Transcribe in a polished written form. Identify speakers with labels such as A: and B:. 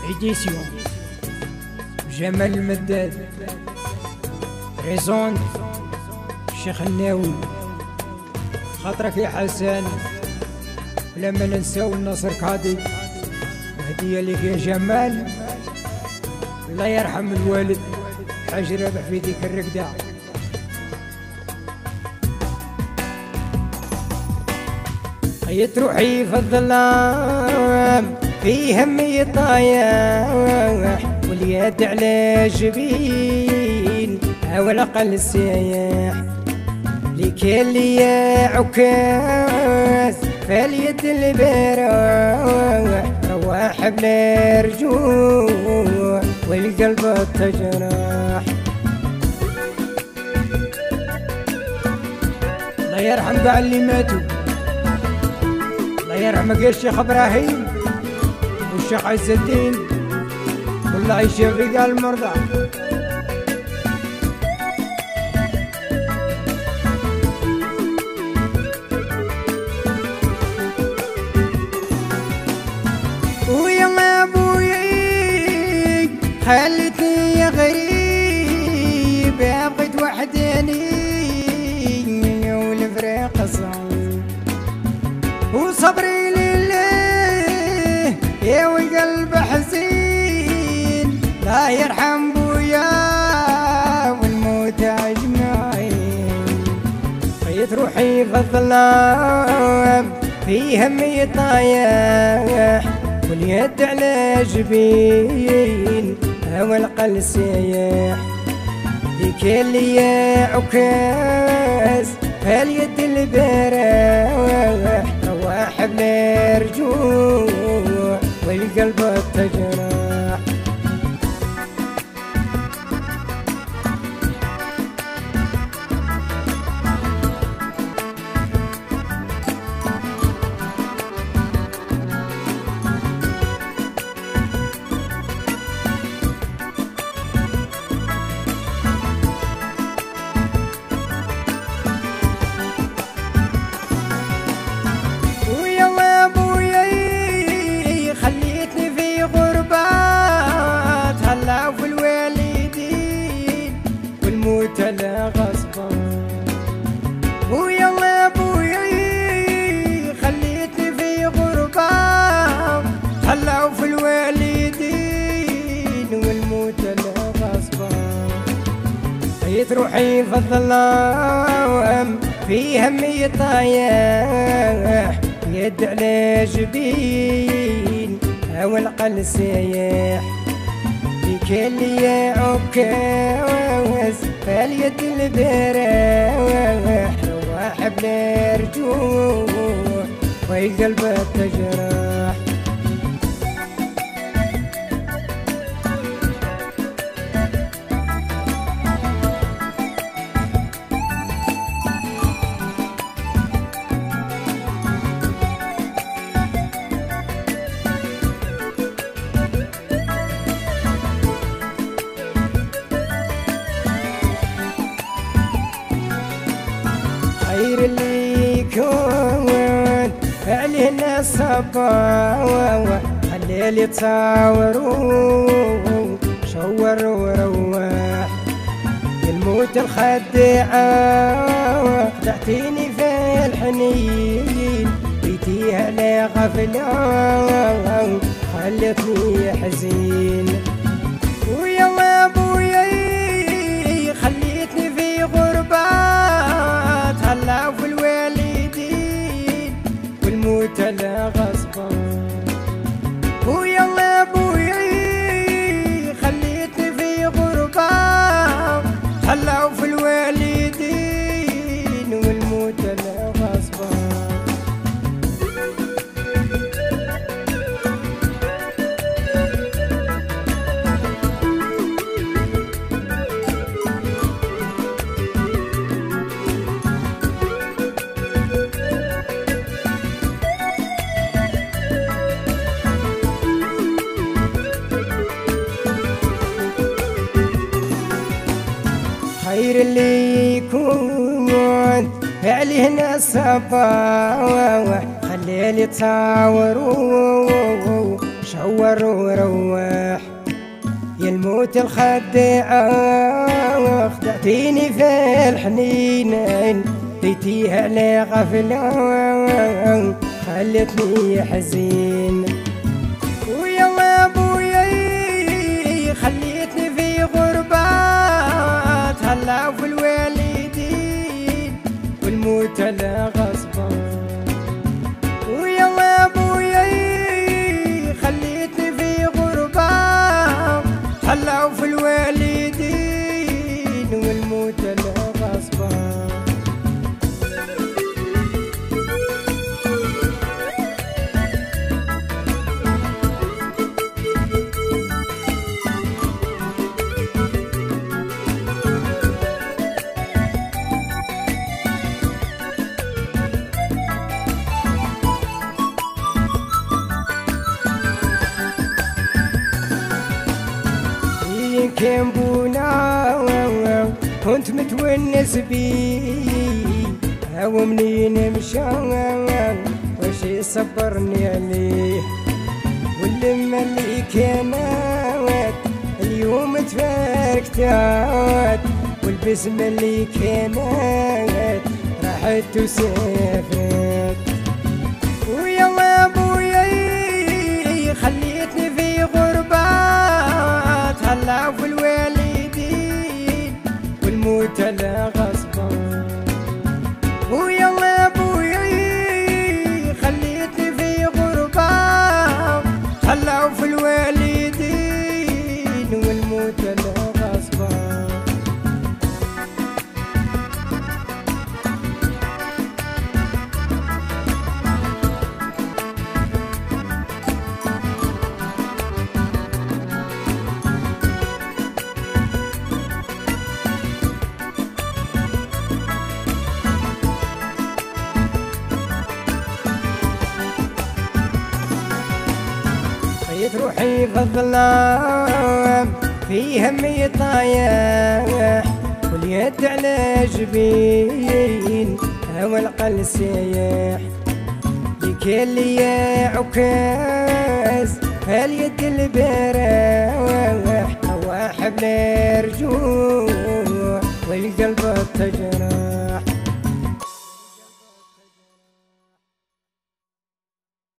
A: إديسيون جمال المداد ريزون الشيخ الناوي خاطرك يا حسن لما ننساو الناصر كاضي هدية لك يا جمال الله يرحم الوالد حاج رابح في ذيك الرقدة خيط روحي في الظلام في همي طايح واليد على جبين والعقل سايح ليك اللي يا عكاز فاليد البراح رواح بلا رجوع والقلب التجرح الله يرحم كاع اللي ماتوا الله يرحم الشيخ ابراهيم والشيخ عز الدين والله يشفي كاع المرضى ويا ابوي خلتني يا غريب بقيت وحداني والفراق صعب وصبري لله يا وقلب حزين لا يرحم بويا والموت اجمعين بقيت روحي في الظلام في همي طايح واليد على جبين والقلب سايح ليك اللي يا عكاز فاليد البراح رواح بلا رجوع والقلب التجرح لا غصبا ويلا ابويا خليتني في غربة هلا في الوالدين والموت لا غصبا بقيت روحي في الظلام في همي طايح يد على جبين والقلب سايح ليك اللي يا عكاز فاليد البراح رواح بلا رجوع والقلب التجرح خير اللي يكون عليه الناس صبا خليل يتصاوروا شور وروح الموت الخداعة خدعتيني في الحنين بيتي على غفلة خلتني حزين ويا ابويا خليتني في غربة هلا في الوالدين والموت لا غصبا ويلا ابويا خليتني في غربة هلا في الوالدين والموت لا غصبا خير اللي يكون عليه ناس صبا خليل يتصاوروا شور وروح يا الموت الخداع، خدعتيني في الحنين ديتيها على غفلة خلتني حزين. ويا ابويا خليتني في غربة تهلاو في الوالدين والموت على غصبة. ويا ابويا خليتني في غربة تهلاو في الوالدين والموت على غصبة. كان بونا كنت متونس بيه، هو منين مشى واش يصبرني عليه. واللمة اللي كانت اليوم تفارقتات، والبسمة اللي كانت راحت وسافرت. ويا ابويا خليتني في غربة تهلاو في الوالدين والموت على غصبة. ويا ابويا خليتني في غربة تهلاو في الوالدين والموت على غصبة. روحي في الظلام في همي طايح، واليد على جبين هوى القلب سايح. ديك اللي يا عكاز هاليد البراح، هو حبل رجوع والقلب التجرح.